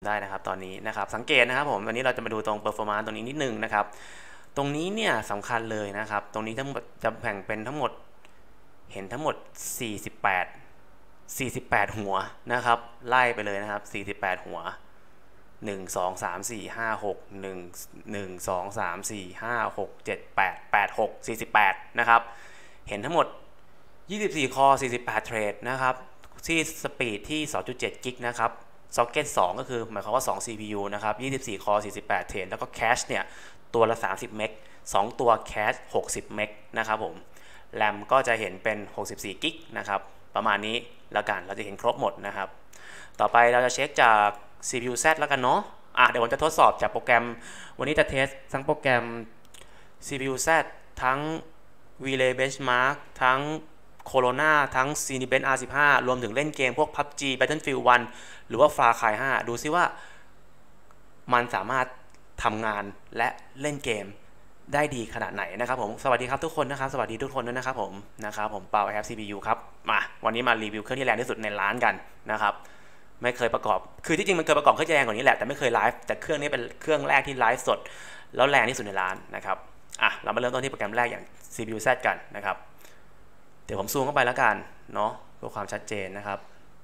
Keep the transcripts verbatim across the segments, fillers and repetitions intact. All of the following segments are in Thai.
ได้นะครับตอนนี้นะครับสังเกตนะครับผมวันนี้เราจะมาดูตรง performance ตรงนี้นิดนึงนะครับตรงนี้เนี่ยสำคัญเลยนะครับตรงนี้ทั้งหมดจะแบ่งเป็นทั้งหมดเห็นทั้งหมดสี่สิบแปด สี่สิบแปดหัวนะครับไล่ไปเลยนะครับสี่สิบแปดหัวหนึ่ง สอง สาม สี่ ห้า หก หนึ่ง หนึ่ง สอง สาม สี่ ห้า หก เจ็ด แปด แปด หก สี่สิบแปดนะครับเห็นทั้งหมดยี่สิบสี่คอสี่สิบแปดเทรดนะครับที่สปีดที่ สองจุดเจ็ด กิกนะครับซ็อกเก็ตสองก็คือหมายความว่าสอง ซี พี ยู นะครับยี่สิบสี่คอสี่สิบแปดเทรดแล้วก็แคชเนี่ยตัวละสามสิบเมกสองตัวแคชหกสิบเมกนะครับผมแรมก็จะเห็นเป็นหกสิบสี่กิกนะครับประมาณนี้แล้วกันเราจะเห็นครบหมดนะครับต่อไปเราจะเช็คจาก ซี พี ยู แซด แล้วกันเนาะอ่ะเดี๋ยวผมจะทดสอบจากโปรแกรมวันนี้จะเทสทั้งโปรแกรม ซี พี ยู แซด ทั้ง Relay Benchmark ทั้ง Corona ทั้ง Cinebench อาร์ สิบห้า รวมถึงเล่นเกมพวก พับจี Battlefield วันหรือว่า Far Cry ห้าดูซิว่ามันสามารถทำงานและเล่นเกมได้ดีขนาดไหนนะครับผมสวัสดีครับทุกคนนะครับสวัสดีทุกคนด้วยนะครับผมนะครับผมเปา I have ซี พี ยู ครับมาวันนี้มารีวิวเครื่องที่แรงที่สุดในร้านกันนะครับไม่เคยประกอบคือที่จริงมันเคยประกอบเครื่องที่แรงกว่านี้แหละแต่ไม่เคยไลฟ์แต่เครื่องนี้เป็นเครื่องแรกที่ไลฟ์สดแล้วแรงที่สุดในร้านนะครับอ่ะเรามาเริ่มต้นที่โปรแกรมแรกอย่าง ซี พี ยู แซด กันนะครับเดี๋ยวผมซูมเข้าไปแล้วกันเนาะเพื่อความชัดเจนนะครับ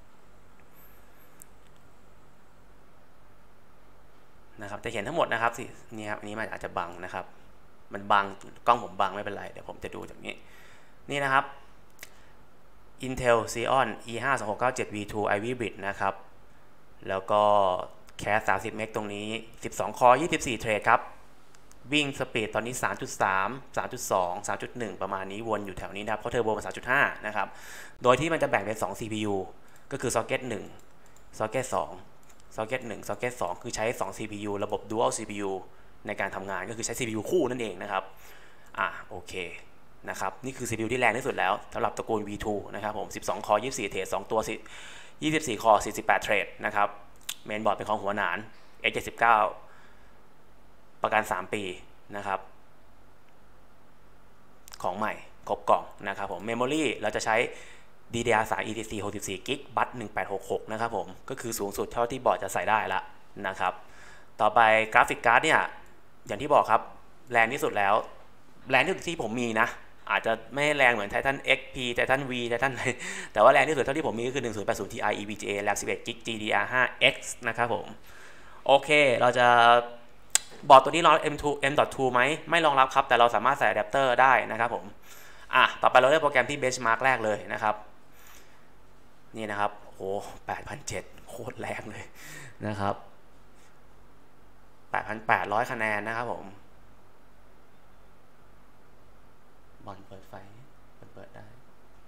นะครับจะเห็นทั้งหมดนะครับสินี่ครับอันนี้มันอาจจะบังนะครับมันบังกล้องผมบังไม่เป็นไรเดี๋ยวผมจะดูจากนี้นี่นะครับ Intel Xeon อี ห้า สอง หก เก้า เจ็ด วี ทู Ivy Bridge นะครับแล้วก็แคสสามสิบเมกตรงนี้สิบสองคอยี่สิบสี่เทรดครับวิ่งสปีดตอนนี้ สามจุดสาม สามจุดสอง สามจุดหนึ่ง ประมาณนี้วนอยู่แถวนี้นะครับเพราะเทอร์โบมัน สามจุดห้า นะครับโดยที่มันจะแบ่งเป็นสอง ซี พี ยู ก็คือ Socket หนึ่ง Socket สอง Socket หนึ่ง Socket สองคือใช้สอง ซี พี ยู ระบบ Dual ซี พี ยู ในการทำงานก็คือใช้ ซี พี ยู คู่นั่นเองนะครับอ่ะโอเคนะครับนี่คือ ซี พี ยู ที่แรงที่สุดแล้วสำหรับตระกูล วี ทู นะครับผมสิบสองคอยี่สิบสี่เทรดสองตัวยี่สิบสี่คอสี่สิบแปดเทรดนะครับเมนบอร์ดเป็นของหัวหนาน เอ็กซ์ เจ็ดสิบเก้า ประกันสามปีนะครับของใหม่ครบกล่องนะครับผมเมมโมรี่เราจะใช้ ดี ดี อาร์ ทรี อี ที ซี หกสิบสี่กิกบัตหนึ่งพันแปดร้อยหกสิบหกนะครับผมก็คือสูงสุดเท่าที่บอร์ดจะใส่ได้ละนะครับต่อไปกราฟิกการ์ดเนี่ยอย่างที่บอกครับแรงที่สุดแล้วแรงที่สุดที่ผมมีนะอาจจะไม่แรงเหมือน Titan เอ็กซ์ พี Titan V Titan อะไรแต่ว่าแรงที่สุดเท่าที่ผมมีก็คือหนึ่งพันแปดสิบ ที ไอ อี วี จี เอ แรม สิบเอ็ดกิก จี ดี อาร์ ห้า เอ็กซ์ นะครับผมโอเคเราจะบอร์ดตัวนี้รองรับ เอ็ม ทู เอ็ม ดอท ทู ไหมไม่รองรับครับแต่เราสามารถใส่อะแดปเตอร์ได้นะครับผมอ่ะต่อไปเราเลือกโปรแกรมที่ Benchmark แรกเลยนะครับนี่นะครับโอ้แปดพันเจ็ดร้อยโคตรแรงเลยนะครับ แปดพันแปดร้อย คะแนนนะครับผมบอลเปิดไฟเปิดเปิดได้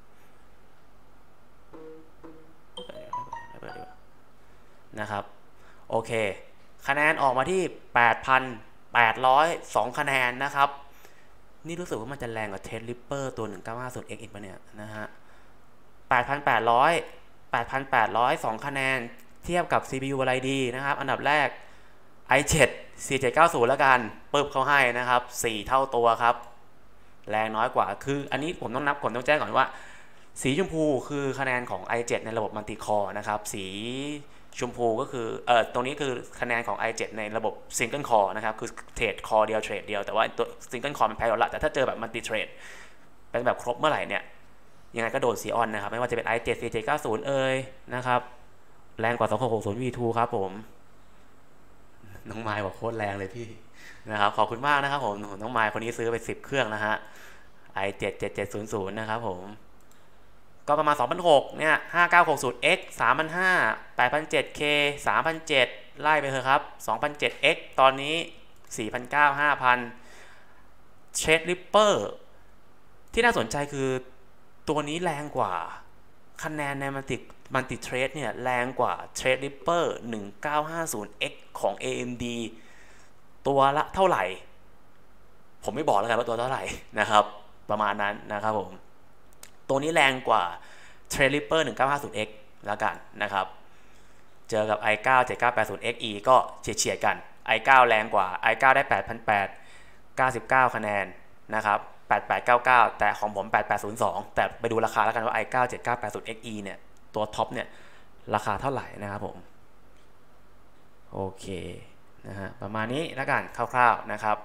เปิดดีกว่านะครับโอเคคะแนนออกมาที่ แปดพันแปดร้อยสอง คะแนนนะครับนี่รู้สึกว่ามันจะแรงกว่า Threadripper ตัว หนึ่งเก้าห้าศูนย์ เอ็กซ์ อีกปะเนี่ยนะฮะ แปดพันแปดร้อย แปดพันแปดร้อยสอง คะแนนเทียบกับ ซี พี ยู อะไรดีนะครับอันดับแรก ไอ เซเว่น สี่เจ็ดเก้าศูนย์ แล้วกันปึ๊บเขาให้นะครับสี่เท่าตัวครับแรงน้อยกว่าคืออันนี้ผมต้องนับผมต้องแจ้งก่อนว่าสีชมพูคือคะแนนของ ไอ เซเว่น ในระบบมัลติคอร์นะครับสีชมพูก็คือเอ่อตรงนี้คือคะแนนของ ไอ เซเว่น ในระบบซิงเกิลคอร์นะครับคือเทรดคอร์เดียวเทรดเดียวแต่ว่าตัวซิงเกิลคอร์มันแพ้อยู่แล้วแต่ถ้าเจอแบบมัลติเทรดเป็นแบบครบเมื่อไหร่เนี่ยยังไงก็โดนซีออนนะครับไม่ว่าจะเป็น ไอ เซเว่น สี่เจ็ดเก้าศูนย์ เอ่ยนะครับแรงกว่า สองหกหกศูนย์ วี ทู ครับผมน้องไมค์บอกโคตรแรงเลยพี่นะครับขอบคุณมากนะครับผมน้องไมค์คนนี้ซื้อไปสิบเครื่องนะฮะ ไอ เซเว่น เจ็ดเจ็ดศูนย์ศูนย์ นะครับผมก็ประมาณ สองพันหกร้อย เนี่ย ห้าเก้าหกศูนย์ เอ็กซ์ สามพันห้าร้อย แปดพันเจ็ดร้อย เค สามพันเจ็ดร้อย ไล่ไปเถอะครับ สองพันเจ็ดร้อย เอ็กซ์ ตอนนี้ สี่พันเก้าร้อย ห้าพัน Threadripper ที่น่าสนใจคือตัวนี้แรงกว่าคะแนนในมัลติมัลติเทรดเนี่ยแรงกว่า Threadripper หนึ่งเก้าห้าศูนย์ เอ็กซ์ ของ เอ เอ็ม ดี ตัวละเท่าไหร่ผมไม่บอกแล้วกันว่าตัวเท่าไหร่นะครับประมาณนั้นนะครับผมตัวนี้แรงกว่า Threadripper หนึ่งเก้าห้าศูนย์ เอ็กซ์ แล้วกันนะครับเจอกับ ไอ เก้า เจ็ดเก้าแปดศูนย์ เอ็กซ์ อี ก็เฉียดๆกัน ไอ เก้า แรงกว่า ไอ เก้า ได้ แปดพันแปดร้อยเก้าสิบเก้า คะแนนนะครับแปดพันแปดร้อยเก้าสิบเก้าแต่ของผมแปดพันแปดร้อยสองแต่ไปดูราคาแล้วกันว่า ไอ เก้า เจ็ดเก้าแปดศูนย์ เอ็กซ์ อี เนี่ยตัวท็อปเนี่ยราคาเท่าไหร่นะครับผมโอโอเคนะฮะประมาณนี้แล้วกันคร่าวๆนะครับ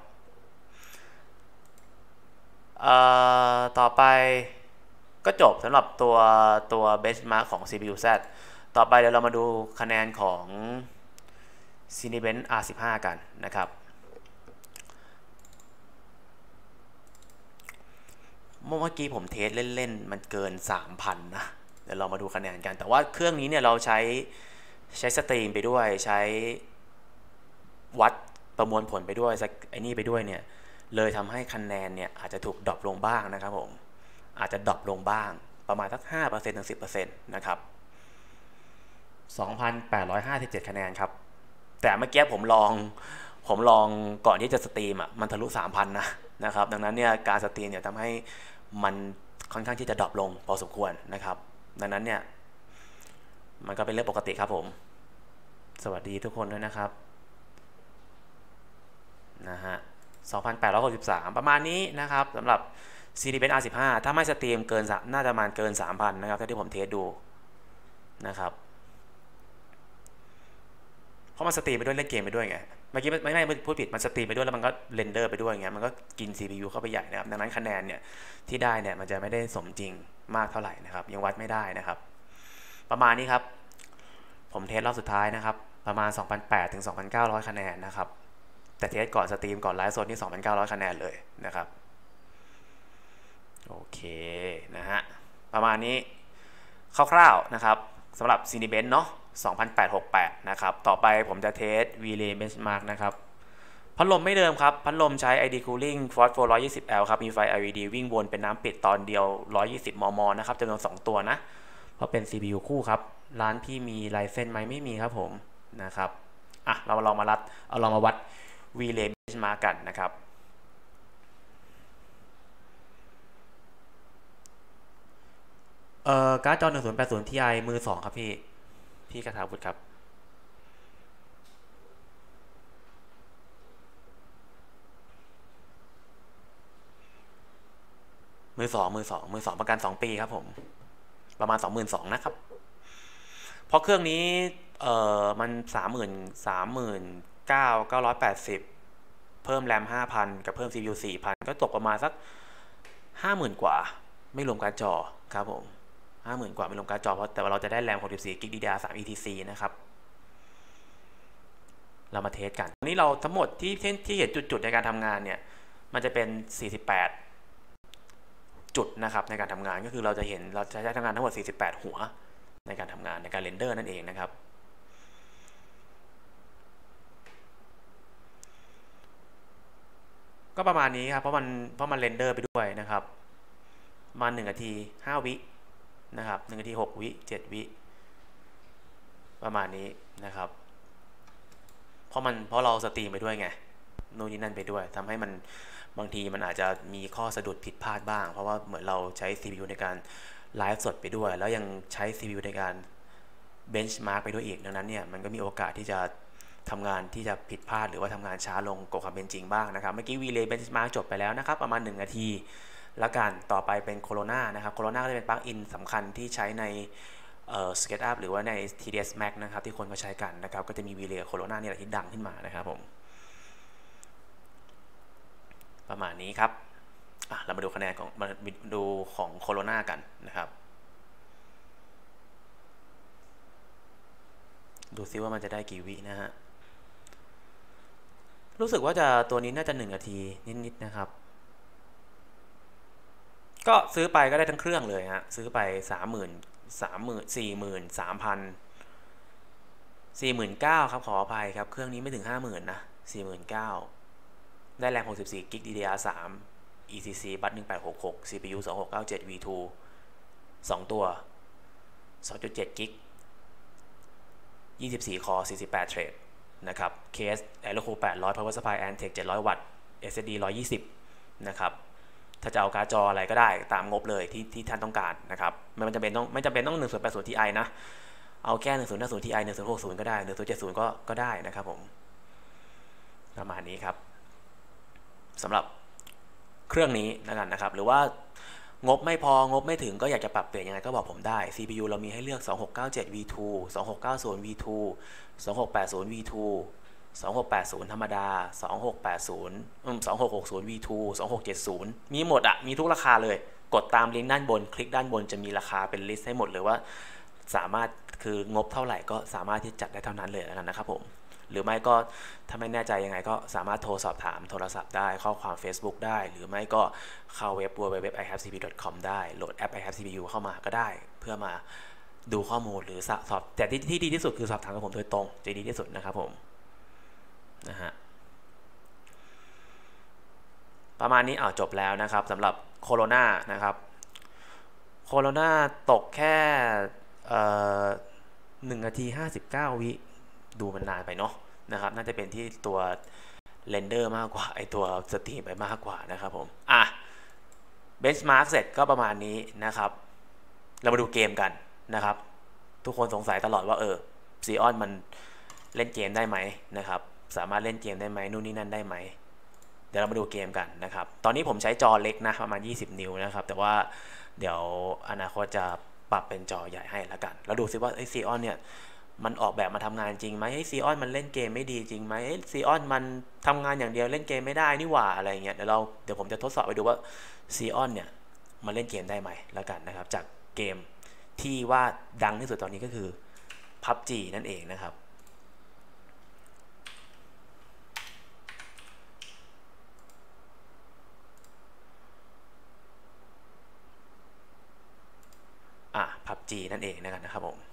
เอ่อต่อไปก็จบสำหรับตัวตัว benchmark ของ ซี พี ยู Z ต่อไปเดี๋ยวเรามาดูคะแนนของ Cinebench อาร์ สิบห้า กันนะครับเมื่อกี้ผมเทสเล่นๆมันเกิน สามพัน นะเดี๋ยวเรามาดูคะแนนกันแต่ว่าเครื่องนี้เนี่ยเราใช้ใช้สตรีมไปด้วยใช้วัดประมวลผลไปด้วยไอ้นี่ไปด้วยเนี่ยเลยทำให้คะแนนเนี่ยอาจจะถูกดรอปลงบ้างนะครับผมอาจจะดรอปลงบ้างประมาณสัก ห้าเปอร์เซ็นต์ ถึง สิบเปอร์เซ็นต์ นะครับ สองพันแปดร้อยห้าสิบเจ็ด คะแนนครับแต่เมื่อกี้ผมลองผมลองก่อนที่จะสตรีมอ่ะมันทะลุ สามพัน นะนะครับดังนั้นเนี่ยการสตรีมเนี่ยทำให้มันค่อนข้างที่จะดรอปลงพอสมควรนะครับดังนั้นเนี่ยมันก็เป็นเรื่องปกติครับผมสวัสดีทุกคนด้วยนะครับนะฮะ สองพันแปดร้อยหกสิบสาม ประมาณนี้นะครับสำหรับ Cinebench อาร์ สิบห้า ถ้าไม่สตรีมเกินน่าจะประมาณเกิน สามพัน นะครับที่ผมเทสดูนะครับเพราะมันสตรีมไปด้วยเล่นเกมไปด้วยไงเมื่อกี้ไม่ไม่พูดผิดมันสตรีมไปด้วยแล้วมันก็เรนเดอร์ไปด้วยไงมันก็กิน ซี พี ยู เข้าไปใหญ่นะครับดังนั้นคะแนนเนี่ยที่ได้เนี่ยมันจะไม่ได้สมจริงมากเท่าไหร่นะครับยังวัดไม่ได้นะครับประมาณนี้ครับผมเทสรอบสุดท้ายนะครับประมาณ สองพันแปดร้อย ถึง สองพันเก้าร้อย คะแนนนะครับแต่เทสก่อนสตรีมก่อนไลฟ์สดนี่ สองพันเก้าร้อย คะแนนเลยนะครับโอเคนะฮะประมาณนี้คร่าวๆนะครับสำหรับ Cinebench เนาะสองพันแปดร้อยหกสิบแปดนะครับต่อไปผมจะเทส V-Ray Benchmark นะครับพัดลมไม่เดิมครับพัดลมใช้ ไอ ดี Cooling Force Flow หนึ่งร้อยยี่สิบ แอล ครับมีไฟ แอล อี ดี วิ่งวนเป็นน้ำปิดตอนเดียวหนึ่งร้อยยี่สิบ มม นะครับจำนวนสองตัวนะเพราะเป็น ซี พี ยู คู่ครับร้านพี่มีลายเส้นไหมไม่มีครับผมนะครับอ่ะเราลองมาวัดเอาลองมาวัด V-Ray Benchmark กันนะครับเอ่อการ์ดจอหนึ่งศูนย์แปดศูนย์ ที ไอ มือสองครับพี่พี่กระทาวุฒิครับมือสองมือสองมือสองประกันสองปีครับผมประมาณ สองหมื่นสองพัน นะครับเพราะเครื่องนี้เอ่อมัน สามหมื่น สามหมื่นเก้าพันเก้าร้อยแปดสิบ เพิ่มแรม ห้าพัน กับเพิ่ม ซี พี ยู สี่พัน ก็ตกประมาณสัก ห้าหมื่น กว่าไม่รวมการ์ดจอครับผม ห้าหมื่น กว่าไม่รวมการ์ดจอเพราะแต่ว่าเราจะได้แรมหกสิบสี่ กิก ดี ดี อาร์ สาม อี ที ซี นะครับเรามาเทสกันวันนี้เราทั้งหมดที่ที่เห็นจุดๆในการทำงานเนี่ยมันจะเป็นสี่สิบแปดจุดนะครับในการทำงานก็คือเราจะเห็นเราจะใช้ทำงานทั้งหมดสี่สิบแปดหัวในการทำงานในการเรนเดอร์นั่นเองนะครับก็ประมาณนี้ครับเพราะมันเพราะมันเรนเดอร์ไปด้วยนะครับมาหนึ่งนาทีห้าวินะครับหนึ่งนาทีหกวิเจ็ดวิประมาณนี้นะครับเพราะมันเพราะเราสตรีมไปด้วยไงนู่นนี่นั่นไปด้วยทำให้มันบางทีมันอาจจะมีข้อสะดุดผิดพลาดบ้างเพราะว่าเหมือนเราใช้ ซี พี ยู ในการไลฟ์สดไปด้วยแล้วยังใช้ ซี พี ยู ในการเบนช์มาร์กไปด้วยอีกดังนั้นเนี่ยมันก็มีโอกาสที่จะทำงานที่จะผิดพลาดหรือว่าทำงานช้าลงกว่าความเป็นจริงบ้างนะครับเมื่อกี้ V-Ray Benchmark จบไปแล้วนะครับประมาณหนึ่งนาทีแล้วกันต่อไปเป็น Corona นะครับ Corona ก็จะเป็นปลั๊กอินสำคัญที่ใช้ในเอ่อ SketchUp หรือว่าใน ที ดี เอส Max นะครับที่คนก็ใช้กันนะครับก็จะมี V-Ray กับ Corona นี่แหละที่ดังขึ้นมานะครับผมประมาณนี้ครับอ่ะเรามาดูคะแนนของมาดูของ Corona กันนะครับดูซิว่ามันจะได้กี่วินะฮะรู้สึกว่าจะตัวนี้น่าจะหนึ่งนาทีนิดๆนะครับก็ซื้อไปก็ได้ทั้งเครื่องเลยฮะซื้อไปสามหมื่นสามหมื่นสี่หมื่นสามพันสี่หมื่นเก้าครับขออภัยครับเครื่องนี้ไม่ถึงห้าหมื่นนะสี่หมื่นเก้าได้แรมหกสิบสี่กิก ดี ดี อาร์ สาม อี ซี ซี บัสหนึ่งแปดหกหก ซี พี ยู สองหกเก้าเจ็ด วี ทู สองตัว สองจุดเจ็ด กิกยี่สิบสี่คอร์สี่สิบแปดเทรดนะครับเคส Aerocool แปดร้อย Power Supply Antec เจ็ดร้อยวัตต์ เอส เอส ดี หนึ่งร้อยยี่สิบนะครับถ้าจะเอาการ์ดจออะไรก็ได้ตามงบเลยที่ที่ท่านต้องการนะครับไม่จำเป็นต้องไม่จำเป็นต้องหนึ่งศูนย์แปดศูนย์ ที ไอ นะเอาแค่หนึ่งศูนย์ห้าศูนย์ ที ไอ หนึ่งศูนย์หกศูนย์ก็ได้หนึ่งศูนย์เจ็ดศูนย์ก็ก็ได้นะครับผมประมาณนี้ครับสำหรับเครื่องนี้แล้วกันนะครับหรือว่างบไม่พองบไม่ถึงก็อยากจะปรับเปลี่ยนยังไงก็บอกผมได้ ซี พี ยู เรามีให้เลือกสองหกเก้าเจ็ด วี ทู สองหกเก้าศูนย์ วี ทู สองหกแปดศูนย์ วี ทู สองหกแปดศูนย์ธรรมดาสองหกแปดศูนย์อืมสองหกหกศูนย์ วี ทู สองหกเจ็ดศูนย์มีหมดอะมีทุกราคาเลยกดตามลิงก์ด้านบนคลิกด้านบนจะมีราคาเป็นลิสต์ให้หมดเลยว่าสามารถคืองบเท่าไหร่ก็สามารถที่จัดได้เท่านั้นเลยนะครับผมหรือไม่ก็ถ้าไม่แน่ใจยังไงก็สามารถโทรสอบถามโทรศัพท์ได้ข้อความ Facebook ได้หรือไม่ก็เข้าเว็บ ดับเบิลยู ดับเบิลยู ดับเบิลยู ดอท ไอ แฮป ซี พี ดอท คอม ได้โหลดแอป ไอ แฮป ซี พี ยู เข้ามาก็ได้เพื่อมาดูข้อมูลหรือสอบแต่ที่ที่ดีที่สุดคือสอบถามกับผมโดยตรงจะดีที่สุดนะครับผมนะฮะประมาณนี้อ่าจบแล้วนะครับสำหรับโคโรนานะครับโคโรนาตกแค่หนึ่งนาทีห้าสิบเก้าวิดูมันนานไปเนาะนะครับน่าจะเป็นที่ตัวเรนเดอร์มากกว่าไอตัวสตรีมไปมากกว่านะครับผมอ่ะเบนช์มาร์กเสร็จก็ประมาณนี้นะครับเรามาดูเกมกันนะครับทุกคนสงสัยตลอดว่าเออซีออนมันเล่นเกมได้ไหมนะครับสามารถเล่นเกมได้ไหมนู่นนี่นั่นได้ไหมเดี๋ยวเรามาดูเกมกันนะครับตอนนี้ผมใช้จอเล็กนะประมาณยี่สิบนิ้วนะครับแต่ว่าเดี๋ยวอนาคตจะปรับเป็นจอใหญ่ให้ละกันแล้วดูซิว่าไอซีออนเนี่ยมันออกแบบมาทำงานจริงไหมไอซีออนมันเล่นเกมไม่ดีจริงไหมไอซีออนมันทำงานอย่างเดียวเล่นเกมไม่ได้นี่หว่าอะไรเงี้ยเดี๋ยวเราเดี๋ยวผมจะทดสอบไปดูว่าซีออนเนี่ยมันเล่นเกมได้ไหมละกันนะครับจากเกมที่ว่าดังที่สุดตอนนี้ก็คือ พับจี นั่นเองนะครับอ่ะ พับจี นั่นเองนะครับผม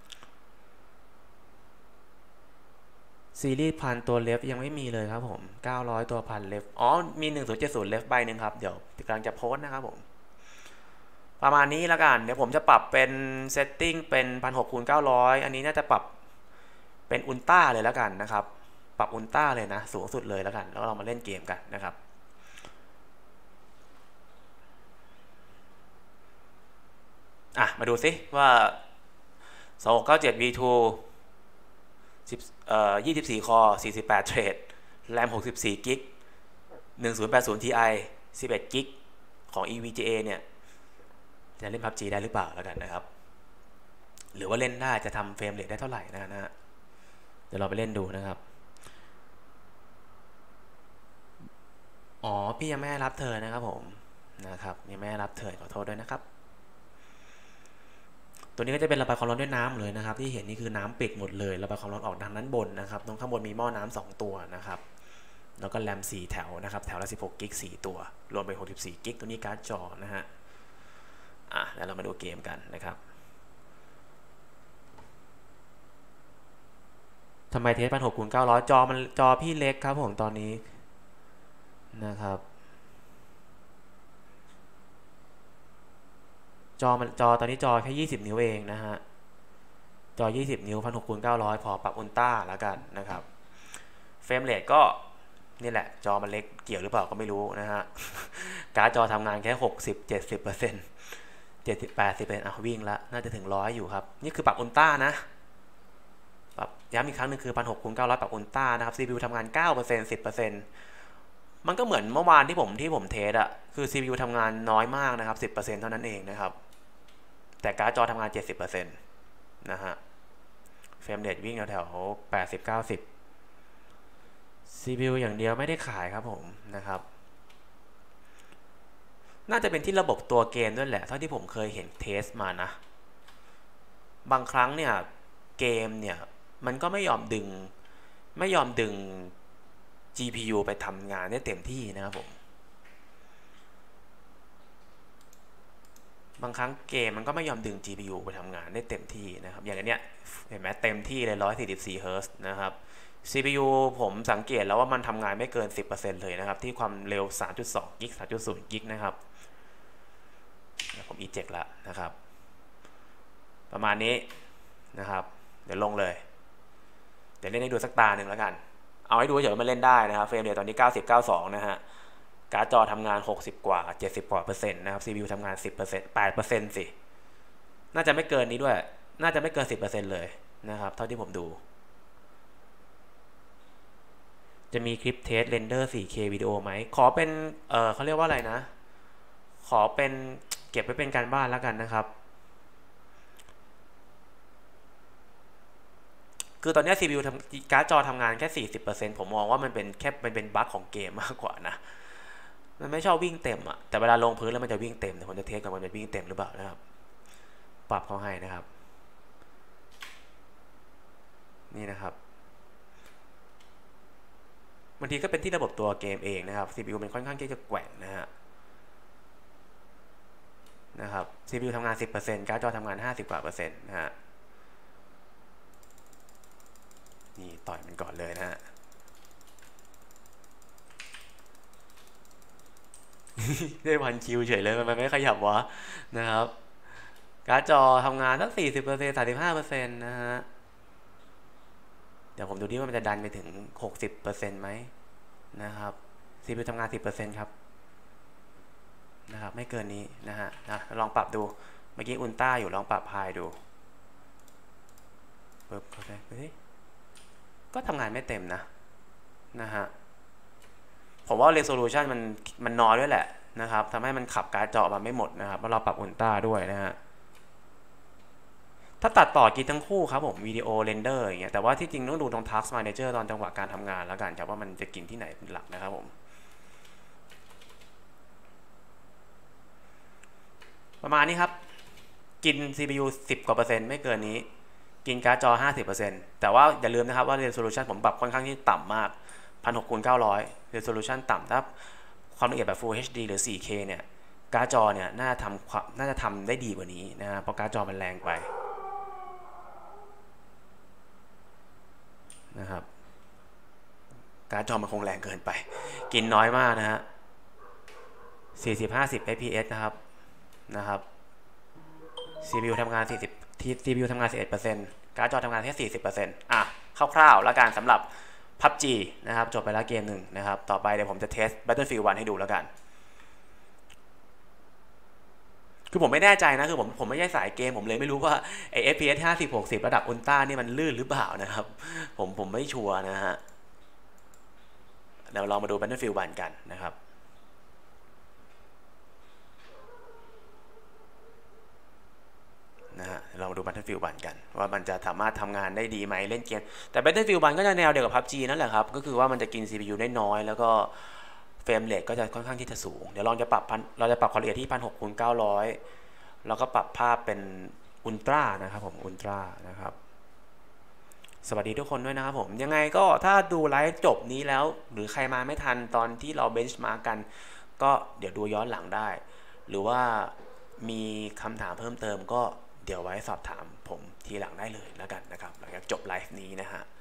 ซีรีส์พันตัวเลฟยังไม่มีเลยครับผมเก้าร้อยตัวพันเลฟอ๋อมีหนึ่งศูนย์เจ็ดศูนย์เลฟใบหนึ่งครับเดี๋ยวกำลังจะโพสต์นะครับผมประมาณนี้แล้วกันเดี๋ยวผมจะปรับเป็นเซตติ้งเป็นพันหกคูณเก้าร้อยอันนี้น่าจะปรับเป็นอุลตร้าเลยแล้วกันนะครับปรับอุลตร้าเลยนะสูงสุดเลยแล้วกันแล้วเรามาเล่นเกมกันนะครับอ่ะมาดูซิว่าสองหกเก้าเจ็ด วี ทู เอ่อยี่สิบสี่คอสี่สิบแปดเทรดแรมหกสิบสี่กิกหนึ่งศูนย์แปดศูนย์ ที ไอ สิบเอ็ดกิกของ อี วี จี เอ เนี่ยจะเล่น พับจี ได้หรือเปล่าแล้วกันนะครับหรือว่าเล่นได้จะทำเฟรมเรทได้เท่าไหร่นะฮะเดี๋ยวเราไปเล่นดูนะครับอ๋อพี่ยังไม่รับเธอนะครับผมนะครับยังไม่รับเธอขอโทษด้วยนะครับตัวนี้ก็จะเป็นระบายความร้อนด้วยน้ำเลยนะครับที่เห็นนี่คือน้ำปิดหมดเลยระบายความร้อนออกทางด้านบนนะครับตรงข้างบนมีหม้อน้ำสองตัวนะครับแล้วก็แรมสี่แถวนะครับแถวละสิบหกกิกสี่ตัวรวมเป็นหกสิบสี่กิกตัวนี้การ์ดจอนะฮะอ่ะแล้วเรามาดูเกมกันนะครับทำไมเทสพันหกคูณเก้าร้อยจอมันจอพี่เล็กครับผมตอนนี้นะครับจอมันจอตอนนี้จอแค่ยี่สิบนิ้วเองนะฮะจอยี่สิบนิ้วพันหกคูณเก้าร้อยพอปรับอุลตร้าแล้วกันนะครับเฟรมเรทก็นี่แหละจอมันเล็กเกี่ยวหรือเปล่าก็ไม่รู้นะฮะการ์ดจอทำงานแค่หกสิบ เจ็ดสิบเปอร์เซ็นต์ เจ็ดสิบ แปดสิบเป็นอ่ะวิ่งละน่าจะถึงร้อยอยู่ครับนี่คือปรับอุลตร้านะปรับย้ำอีกครั้งนึงคือพันหกคูณเก้าร้อยปรับอุลตร้านะครับ ซี พี ยู ทำงาน เก้าเปอร์เซ็นต์ สิบเปอร์เซ็นต์ มันก็เหมือนเมื่อวานที่ผมที่ผมเทสอะคือ ซี พี ยู ทำงานน้อยมากนะครับ สิบเปอร์เซ็นต์ เท่านั้นเองนะครับแต่การ์ดจอทำงาน เจ็ดสิบเปอร์เซ็นต์ นะฮะเฟรมเรทวิ่งแถวๆแปดสิบ เก้าสิบ ซี พี ยู อย่างเดียวไม่ได้ขายครับผมนะครับน่าจะเป็นที่ระบบตัวเกมด้วยแหละเท่าที่ผมเคยเห็นเทสมานะบางครั้งเนี่ยเกมเนี่ยมันก็ไม่ยอมดึงไม่ยอมดึง จี พี ยู ไปทำงานได้เต็มที่นะครับผมบางครั้งเกมมันก็ไม่ยอมดึง จี พี ยู ไปทำงานได้เต็มที่นะครับอย่างอันเนี้ยเห็นไหมเต็มที่เลยหนึ่งร้อยสี่สิบสี่เฮิร์ตซ์นะครับ ซี พี ยู ผมสังเกตแล้วว่ามันทำงานไม่เกิน สิบเปอร์เซ็นต์ เลยนะครับที่ความเร็ว สามจุดสอง กิก สามจุดศูนย์ กิกนะครับผม eject แล้วนะครับประมาณนี้นะครับเดี๋ยวลงเลยเดี๋ยวเล่นให้ดูสักตาหนึ่งแล้วกันเอาให้ดูเฉยๆมันเล่นได้นะครับเฟรมเรทตอนนี้เก้าสิบ เก้าสิบสองนะฮะการ์ดจอทำงานหกสิบกว่าเจ็ดสิบกว่าเปอร์เซ็นต์นะครับ ซี พี ยู ทำงาน สิบเปอร์เซ็นต์ แปดเปอร์เซ็นต์ สิน่าจะไม่เกินนี้ด้วยน่าจะไม่เกิน สิบเปอร์เซ็นต์ เลยนะครับเท่าที่ผมดูจะมีคลิปเทสเรนเดอร์ โฟร์เค วิดีโอไหมขอเป็นเออเขาเรียกว่าอะไรนะขอเป็นเก็บไว้เป็นการบ้านแล้วกันนะครับคือตอนนี้ ซี พี ยู ทำการ์ดจอทำงานแค่ สี่สิบเปอร์เซ็นต์ ผมมองว่ามันเป็นแค่มันเป็นบั๊กของเกมมากกว่านะมันไม่ชอบวิ่งเต็มอะแต่เวลาลงพื้นแล้วมันจะวิ่งเต็มแต่ผมจะเทสกับมันเป็นวิ่งเต็มหรือเปล่านะครับปรับเขาให้นะครับนี่นะครับบางทีก็เป็นที่ระบบตัวเกมเองนะครับ ซี พี ยู มันค่อนข้างที่จะแกว่งนะฮะนะครับ ซี พี ยู ทำงาน สิบเปอร์เซ็นต์ การ์ดจอทำงานห้าสิบกว่าเปอร์เซ็นต์นะฮะนี่ต่อยมันก่อนเลยนะฮะได้พันคิวเฉยเลยมันไม่ขยับวะนะครับการ์ดจอทำงานตั้ง สี่สิบเปอร์เซ็นต์ สามสิบห้าเปอร์เซ็นต์ นะฮะเดี๋ยวผมดูดิว่ามันจะดันไปถึง หกสิบเปอร์เซ็นต์ ไหมนะครับ ซี พี ยู ทำงาน สิบเปอร์เซ็นต์ ครับนะครับไม่เกินนี้นะฮะนะลองปรับดูเมื่อกี้อุลตร้าอยู่ลองปรับไฮดูปึ๊บเข้าใจเฮ้ยก็ทำงานไม่เต็มนะนะฮะผมว่า resolution มันมันน้อยด้วยแหละนะครับทำให้มันขับการ์ดจอมาไม่หมดนะครับเพราะเราปรับอุลตร้าด้วยนะฮะถ้าตัดต่อกินทั้งคู่ครับผมวิดีโอเรนเดอร์อย่างเงี้ยแต่ว่าที่จริงต้องดูตรง task manager ตอนจังหวะการทำงานแล้วกันครับว่ามันจะกินที่ไหนเป็นหลักนะครับผมประมาณนี้ครับกิน ซี พี ยู สิบกว่าเปอร์เซ็นต์ไม่เกินนี้กินการ์ดจอ ห้าสิบเปอร์เซ็นต์ แต่ว่าอย่าลืมนะครับว่า resolution ผมปรับค่อนข้างที่ต่ำมาก หนึ่งพันหกคูณเก้าร้อย resolution ต่ำถ้าความละเอียดแบบ Full เอช ดี หรือ โฟร์เค เนี่ยการ์ดจอเนี่ยน่าจะทำน่าจะทำได้ดีกว่านี้นะฮะเพราะการ์ดจอมันแรงไปนะครับการ์ดจอมันคงแรงเกินไปกินน้อยมากนะฮะสี่สิบ ห้าสิบ เอฟ พี เอส นะครับนะครับ ซี พี ยู ทำงาน40 ซี พี ยู ทำงาน สิบเอ็ดเปอร์เซ็นต์ การ์ดจอทำงานแค่ สี่สิบเปอร์เซ็นต์ อ่ะคร่าวๆแล้วกันสำหรับ พับจี นะครับจบไปแล้วเกมหนึ่งนะครับต่อไปเดี๋ยวผมจะเทส Battlefield วันให้ดูแล้วกันคือผมไม่แน่ใจนะคือผมผมไม่ใช่สายเกมผมเลยไม่รู้ว่าไอ เอฟ พี เอส ห้าสิบ หกสิบระดับอุลตร้านี่มันลื่นหรือเปล่านะครับผมผมไม่ชัวร์นะฮะเดี๋ยวเรามาดู Battlefield วันกันนะครับนะฮะเรามาดู Battlefield วันกันว่ามันจะสามารถทำงานได้ดีไหมเล่นเกมแต่ Battlefield วันก็จะแนวเดียวกับ พับจี นั่นแหละครับก็คือว่ามันจะกิน ซี พี ยู ได้น้อยแล้วก็เฟรมเรทก็จะค่อนข้างที่จะสูงเดี๋ยวเราจะปรับเราจะปรับความละเอียดที่ หนึ่งพันหกร้อย คูณ เก้าร้อยแล้วก็ปรับภาพเป็นอุลตร้านะครับผมอุลตร้านะครับสวัสดีทุกคนด้วยนะครับผมยังไงก็ถ้าดูไลฟ์จบนี้แล้วหรือใครมาไม่ทันตอนที่เราเบนช์มาร์กกันก็เดี๋ยวดูย้อนหลังได้หรือว่ามีคำถามเพิ่มเติมก็เดี๋ยวไว้สอบถามผมทีหลังได้เลยแล้วกันนะครับหลังจากจบไลฟ์นี้นะฮะ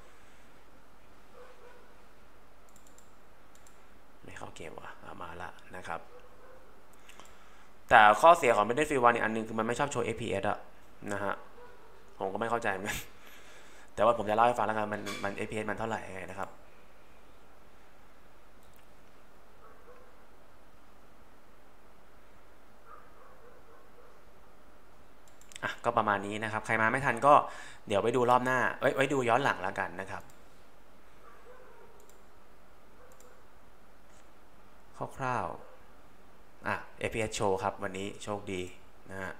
ไม่เข้าเกมว่ะมาละนะครับแต่ข้อเสียของ Battlefield วันอีกอันนึงคือมันไม่ชอบโชว์ เอฟ พี เอส อะนะฮะผมก็ไม่เข้าใจเหมือนกันแต่ว่าผมจะเล่าให้ฟังแล้วกันมันมัน เอฟ พี เอส มันเท่าไหร่ไงนะครับอ่ะก็ประมาณนี้นะครับใครมาไม่ทันก็เดี๋ยวไปดูรอบหน้าไว้ไว้ดูย้อนหลังแล้วกันนะครับคร่าวๆอ่ะ เอฟ พี เอส โชว์ครับวันนี้โชคดีนะฮะ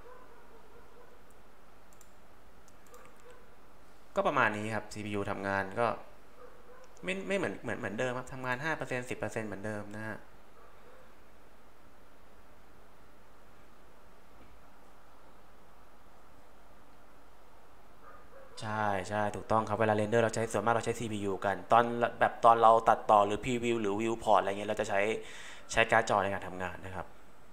ก็ประมาณนี้ครับ ซี พี ยู ทำงานก็ไม่ไม่เหมือนเหมือนเหมือนเดิมครับทำงาน ห้าเปอร์เซ็นต์ สิบเปอร์เซ็นต์ เหมือนเดิมนะฮะใช่ใช่ถูกต้องครับเวลาเรนเดอร์เราใช้ส่วนมากเราใช้ ซี พี ยู กันตอนแบบตอนเราตัดต่อหรือพรีวิวหรือวิวพอร์ตอะไรเงี้ยเราจะใช้ใช้การ์ดจอในการทำงานนะครับ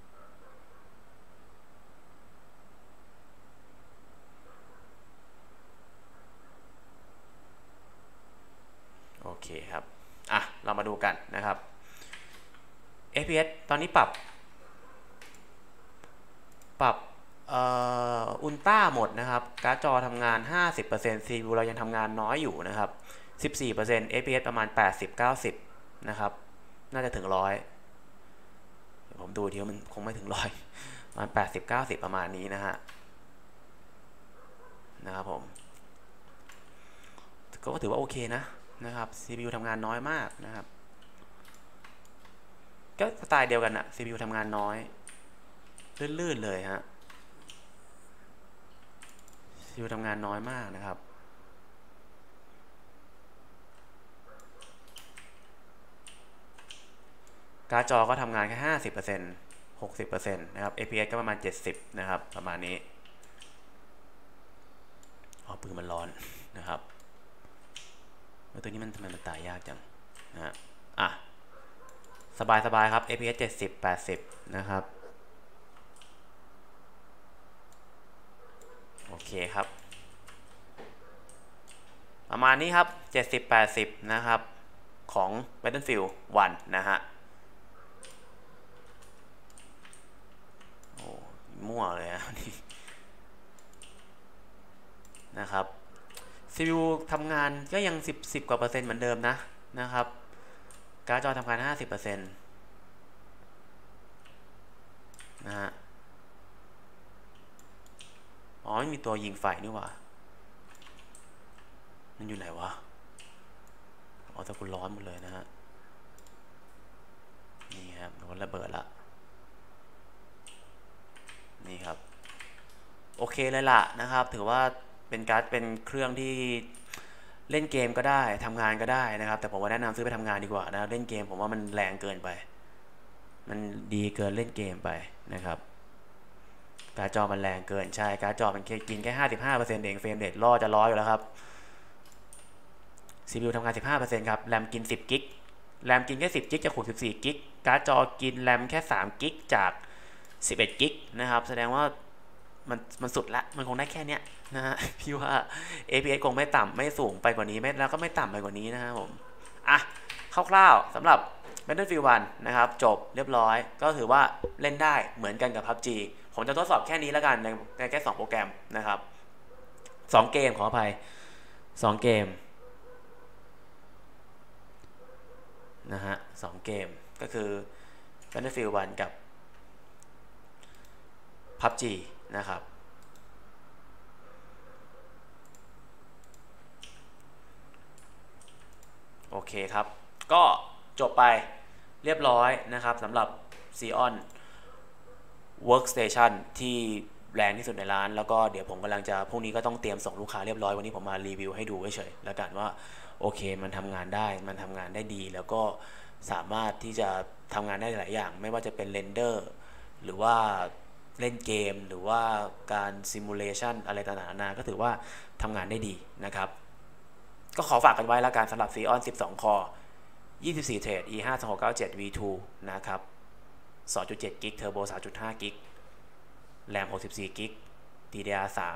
โอเคครับอ่ะเรามาดูกันนะครับ เอฟ พี เอส ตอนนี้ปรับปรับอุลตร้าหมดนะครับการ์ดจอทำงาน ห้าสิบเปอร์เซ็นต์ ซี พี ยู เรายังทำงานน้อยอยู่นะครับ สิบสี่เปอร์เซ็นต์ เอฟ พี เอส ประมาณ แปดสิบ เก้าสิบ นะครับน่าจะถึงร้อยผมดูทีมันคงไม่ถึงร้อยประมาณ แปดสิบ เก้าสิบ ประมาณนี้นะฮะนะครับผมก็ถือว่าโอเคนะนะครับ ซี พี ยู ทำงานน้อยมากนะครับก็สไตล์เดียวกันอะ ซี พี ยู ทำงานน้อยลื่นๆเลยฮะซี พี ยู ทำงานน้อยมากนะครับการ์ดจอก็ทำงานแค่ ห้าสิบเปอร์เซ็นต์ หกสิบเปอร์เซ็นต์ นะครับ เอ พี เอส ก็ประมาณเจ็ดสิบนะครับประมาณนี้อ๋อปืนมันร้อนนะครับตัวนี้มันทำไมมันตายยากจังนะฮะอ่ะสบายสบายครับ เอ พี เอส เจ็ดสิบ แปดสิบนะครับโอเคครับประมาณนี้ครับเจ็ดสิบ แปดสิบนะครับของ Battlefield วัน นะฮะโอ้มั่วเลยนะนี่นะครับ ซี พี ยู ทำงานก็ยังสิบ สิบกว่าเปอร์เซ็นต์เหมือนเดิมนะนะครับการ์ดจอทำงาน ห้าสิบเปอร์เซ็นต์ นะฮะอ๋อไม่มีตัวยิงไฟนี่หว่ามันอยู่ไหนวะอ๋อแต่กูร้อนหมดเลยนะฮะนี่ครับโดนระเบิดละนี่ครับโอเคเลยล่ะนะครับถือว่าเป็นการ์ดเป็นเครื่องที่เล่นเกมก็ได้ทำงานก็ได้นะครับแต่ผมว่าแนะนำซื้อไปทำงานดีกว่านะเล่นเกมผมว่ามันแรงเกินไปมันดีเกินเล่นเกมไปนะครับการ์ดจอมันแรงเกินใช่การ์ดจอมันกินแค่ ห้าสิบห้าเปอร์เซ็นต์ เองเฟรมเรทล่อจะร้อยอยู่แล้วครับ ซี พี ยู ทำงาน สิบห้าเปอร์เซ็นต์ ครับแรมกินสิบกิกแรมกินแค่สิบกิกจากหกสิบสี่กิกการ์ดจอกินแรมแค่สามกิกจากสิบเอ็ดกิกนะครับแสดงว่ามันมันสุดละมันคงได้แค่เนี้ยนะฮะพี่ว่า เอ พี เอส คงไม่ต่ำไม่สูงไปกว่านี้ไม่แล้วก็ไม่ต่ำไปกว่านี้นะครับผมอ่ะคร่าวๆสำหรับ Battlefield วันนะครับจบเรียบร้อยก็ถือว่าเล่นได้เหมือนกันกับ พับจี ผมจะทดสอบแค่นี้แล้วกันในแค่สองโปรแกรมนะครับสองเกมขออภัยสองเกมนะฮะสองเกมก็คือ Battlefield วันกับ พับจี นะครับโอเคครับก็จบไปเรียบร้อยนะครับสำหรับ Xeon Workstation ที่แรงที่สุดในร้านแล้วก็เดี๋ยวผมกำลังจะพรุ่งนี้ก็ต้องเตรียมส่งลูกค้าเรียบร้อยวันนี้ผมมารีวิวให้ดูเฉยๆแล้วกันว่าโอเคมันทำงานได้มันทำงานได้ดีแล้วก็สามารถที่จะทำงานได้หลายอย่างไม่ว่าจะเป็นเรนเดอร์หรือว่าเล่นเกมหรือว่าการซิมูเลชันอะไรต่างๆนานาก็ถือว่าทำงานได้ดีนะครับก็ขอฝากกันไว้แล้วกันสำหรับ Xeon สิบสอง Core ยี่สิบสี่ เทรด อี ห้า สอง หก เก้า เจ็ด วี ทู นะครับ สองจุดเจ็ด กิก Turbo สามจุดห้า กิก แรม หกสิบสี่ กิก ดี ดี อาร์ สาม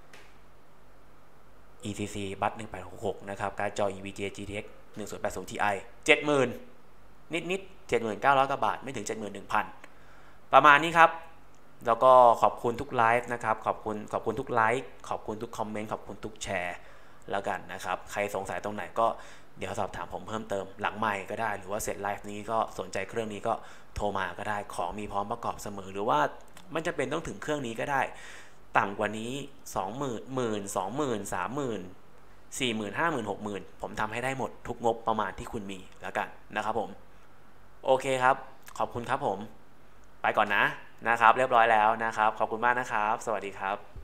อี ซี ซี บัส หนึ่งพันแปดร้อยหกสิบหก นะครับการ์ดจอ อี วี จี จี ที เอ็กซ์ หนึ่งพันแปดสิบ ที ไอ เจ็ดหมื่น นิดๆ เจ็ดหมื่นเก้าร้อย กว่าบาทไม่ถึง เจ็ดหมื่นหนึ่งพัน ประมาณนี้ครับแล้วก็ขอบคุณทุกไลฟ์นะครับขอบคุณขอบคุณทุกไลค์ขอบคุณทุกคอมเมนต์ขอบคุณทุกแชร์แล้วกันนะครับใครสงสัยตรงไหนก็เดี๋ยวสอบถามผมเพิ่มเติมหลังไมค์ก็ได้หรือว่าเสร็จไลฟ์นี้ก็สนใจเครื่องนี้ก็โทรมาก็ได้ของมีพร้อมประกอบเสมอหรือว่ามันจะเป็นต้องถึงเครื่องนี้ก็ได้ต่ำกว่านี้ สองหมื่น หมื่น สองหมื่น สามหมื่น สี่หมื่น ห้าหมื่น หกหมื่น ผมทำให้ได้หมดทุกงบประมาณที่คุณมีแล้วกันนะครับผมโอเคครับขอบคุณครับผมไปก่อนนะนะครับเรียบร้อยแล้วนะครับขอบคุณมากนะครับสวัสดีครับ